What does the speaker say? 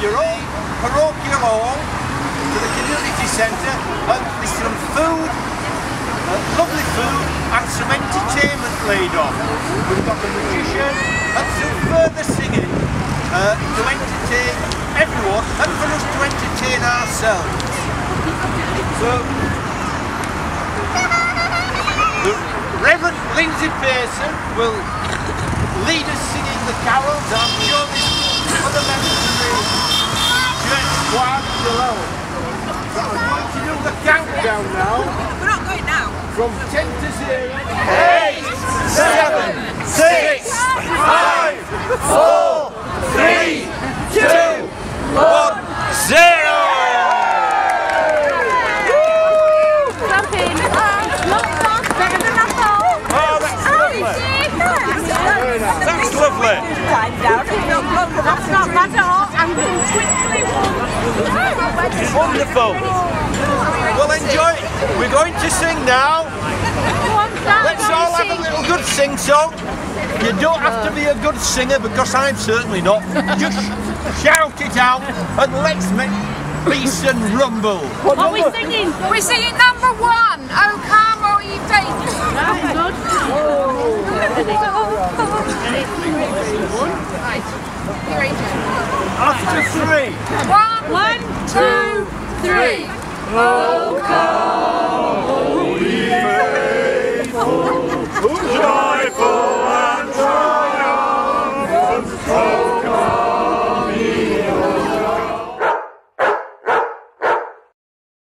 your own parochial hall to the community centre, and there's some food, lovely food, and some entertainment laid on. We've got the magician and some further singing to entertain everyone and for us to entertain ourselves. So, the Reverend Lindsay Pearson will lead us singing the carols. I'm sure there's other members of the church choir below. So I'm going to do the countdown now. We're not going now. From 10 to 0. 8, 7, 6, 5, 4, 3, 2, 1, 0! That's lovely. That's not bad at all. I'm Wonderful. Well, enjoy it. We're going to sing now. Let's all have a little good sing-song. You don't have to be a good singer, because I'm certainly not. Just shout it out and let's make Beeston rumble. What are we singing? We're singing number 1. Oh, come, ye faithful. That's good. After 3. 1, 2, 3. Oh, come.